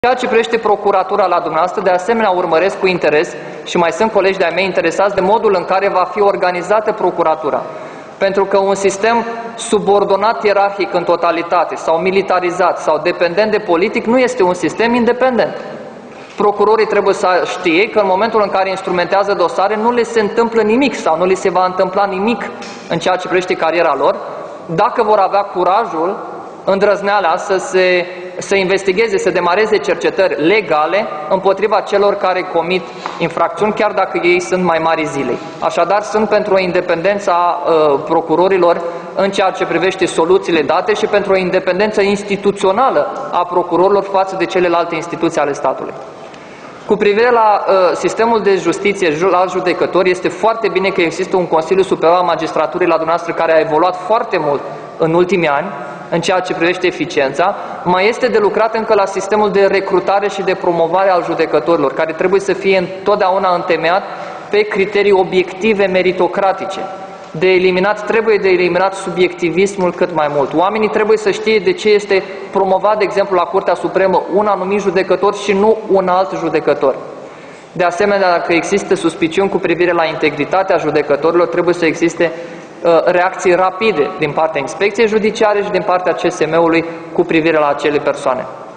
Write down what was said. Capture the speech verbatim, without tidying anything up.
Ceea ce privește procuratura la dumneavoastră, de asemenea urmăresc cu interes și mai sunt colegi de-ai mei interesați de modul în care va fi organizată procuratura. Pentru că un sistem subordonat ierarhic în totalitate sau militarizat sau dependent de politic nu este un sistem independent. Procurorii trebuie să știe că în momentul în care instrumentează dosare nu le se întâmplă nimic sau nu le se va întâmpla nimic în ceea ce privește cariera lor, dacă vor avea curajul, îndrăzneala să se să investigheze, să demareze cercetări legale împotriva celor care comit infracțiuni, chiar dacă ei sunt mai mari zilei. Așadar, sunt pentru o independență a uh, procurorilor în ceea ce privește soluțiile date și pentru o independență instituțională a procurorilor față de celelalte instituții ale statului. Cu privire la uh, sistemul de justiție al judecători, este foarte bine că există un Consiliu Superior al Magistraturii la dumneavoastră care a evoluat foarte mult în ultimii ani în ceea ce privește eficiența. Mai este de lucrat încă la sistemul de recrutare și de promovare al judecătorilor, care trebuie să fie întotdeauna întemeiat pe criterii obiective meritocratice. De eliminat, trebuie de eliminat subiectivismul cât mai mult. Oamenii trebuie să știe de ce este promovat, de exemplu, la Curtea Supremă un anumit judecător și nu un alt judecător. De asemenea, dacă există suspiciuni cu privire la integritatea judecătorilor, trebuie să existe uh, reacții rapide din partea Inspecției Judiciare și din partea C S M-ului cu privire la acele persoane.